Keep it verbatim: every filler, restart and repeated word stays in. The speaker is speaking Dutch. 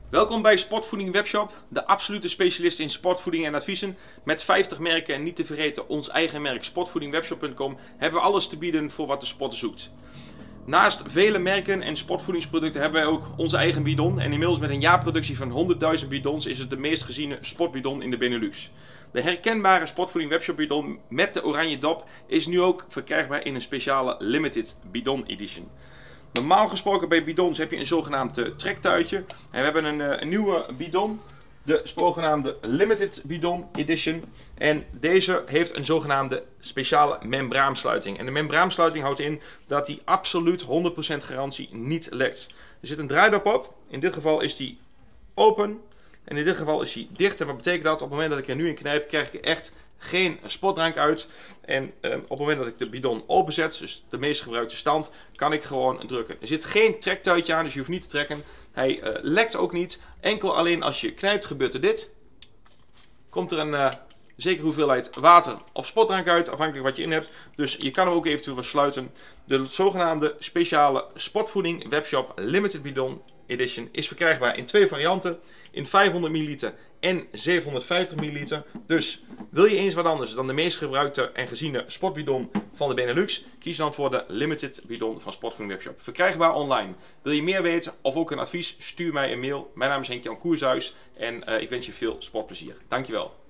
Welkom bij Sportvoeding Webshop, de absolute specialist in sportvoeding en adviezen. Met vijftig merken en niet te vergeten ons eigen merk sportvoeding webshop punt com hebben we alles te bieden voor wat de sporter zoekt. Naast vele merken en sportvoedingsproducten hebben wij ook onze eigen bidon. En inmiddels met een jaarproductie van honderdduizend bidons is het de meest geziene sportbidon in de Benelux. De herkenbare Sportvoeding Webshop bidon met de oranje dop is nu ook verkrijgbaar in een speciale limited bidon edition. Normaal gesproken bij bidons heb je een zogenaamd trektuitje. En we hebben een, een nieuwe bidon, de zogenaamde Limited Bidon Edition. En deze heeft een zogenaamde speciale membraansluiting. En de membraansluiting houdt in dat die absoluut honderd procent garantie niet lekt. Er zit een draaidop op. In dit geval is die open. En in dit geval is hij dicht. En wat betekent dat? Op het moment dat ik er nu in knijp, krijg ik echt geen sportdrank uit. En eh, op het moment dat ik de bidon openzet, dus de meest gebruikte stand, kan ik gewoon drukken. Er zit geen trektuitje aan, dus je hoeft niet te trekken. Hij uh, lekt ook niet. Enkel alleen als je knijpt gebeurt er dit. Komt er een uh, zekere hoeveelheid water of sportdrank uit, afhankelijk wat je in hebt. Dus je kan hem ook eventueel versluiten. De zogenaamde speciale Sportvoeding Webshop Limited Bidon Edition is verkrijgbaar in twee varianten. In vijfhonderd milliliter en zevenhonderdvijftig milliliter. Dus wil je eens wat anders dan de meest gebruikte en geziene sportbidon van de Benelux? Kies dan voor de Limited Bidon van Sportvoeding Webshop. Verkrijgbaar online. Wil je meer weten of ook een advies? Stuur mij een mail. Mijn naam is Henk-Jan Koershuis en uh, ik wens je veel sportplezier. Dankjewel.